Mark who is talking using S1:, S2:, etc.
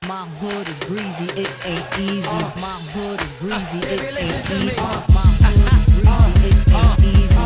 S1: My hood is breezy, it ain't easy. My hood is breezy, it ain't easy. My hood is breezy, it ain't easy.